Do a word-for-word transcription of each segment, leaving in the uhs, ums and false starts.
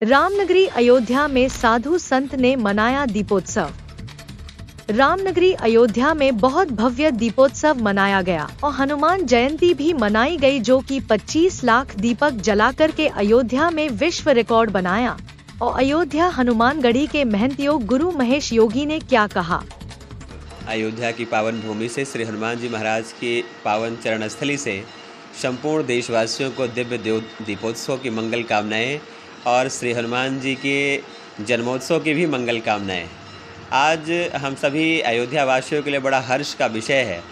रामनगरी अयोध्या में साधु संत ने मनाया दीपोत्सव। रामनगरी अयोध्या में बहुत भव्य दीपोत्सव मनाया गया और हनुमान जयंती भी मनाई गई, जो कि पच्चीस लाख दीपक जलाकर के अयोध्या में विश्व रिकॉर्ड बनाया। और अयोध्या हनुमानगढ़ी के महंत गुरु महेश योगी ने क्या कहा। अयोध्या की पावन भूमि से श्री हनुमान जी महाराज की पावन चरण स्थली से संपूर्ण देशवासियों को दिव्य दीपोत्सव की मंगल कामनाएं और श्री हनुमान जी के जन्मोत्सव की भी मंगल कामनाएं। आज हम सभी अयोध्या वासियों के लिए बड़ा हर्ष का विषय है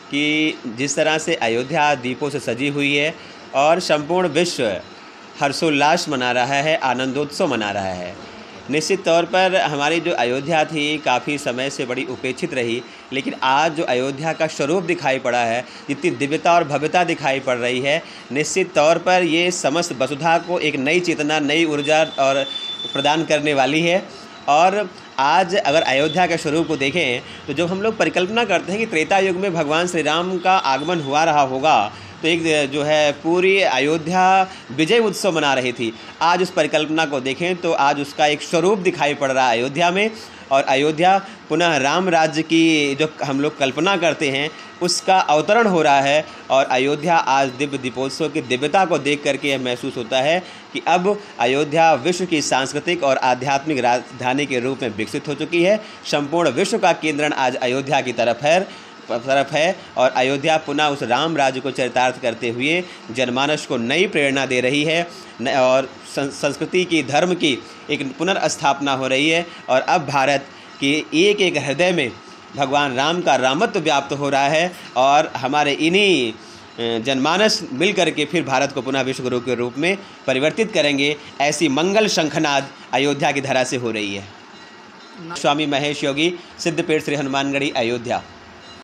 कि जिस तरह से अयोध्या दीपों से सजी हुई है और संपूर्ण विश्व हर्षोल्लास मना रहा है, आनंदोत्सव मना रहा है। निश्चित तौर पर हमारी जो अयोध्या थी काफ़ी समय से बड़ी उपेक्षित रही, लेकिन आज जो अयोध्या का स्वरूप दिखाई पड़ा है, जितनी दिव्यता और भव्यता दिखाई पड़ रही है, निश्चित तौर पर ये समस्त वसुधा को एक नई चेतना, नई ऊर्जा और प्रदान करने वाली है। और आज अगर अयोध्या के स्वरूप को देखें तो जब हम लोग परिकल्पना करते हैं कि त्रेता युग में भगवान श्री राम का आगमन हुआ रहा होगा, तो एक जो है पूरी अयोध्या विजय उत्सव मना रही थी। आज उस परिकल्पना को देखें तो आज उसका एक स्वरूप दिखाई पड़ रहा है अयोध्या में, और अयोध्या पुनः राम राज्य की जो हम लोग कल्पना करते हैं उसका अवतरण हो रहा है। और अयोध्या आज दिव्य दीपोत्सव की दिव्यता को देख करके यह महसूस होता है कि अब अयोध्या विश्व की सांस्कृतिक और आध्यात्मिक राजधानी के रूप में विकसित हो चुकी है। संपूर्ण विश्व का केंद्रण आज अयोध्या की तरफ है तरफ है और अयोध्या पुनः उस राम राज्य को चरितार्थ करते हुए जनमानस को नई प्रेरणा दे रही है और संस्कृति की, धर्म की एक पुनर्स्थापना हो रही है। और अब भारत की एक एक हृदय में भगवान राम का रामत्व व्याप्त हो रहा है और हमारे इन्हीं जनमानस मिल करके फिर भारत को पुनः विश्व गुरु के रूप में परिवर्तित करेंगे। ऐसी मंगल शंखनाद अयोध्या की धरा से हो रही है। स्वामी महेश योगी, सिद्धपीठ श्री हनुमानगढ़ी, अयोध्या।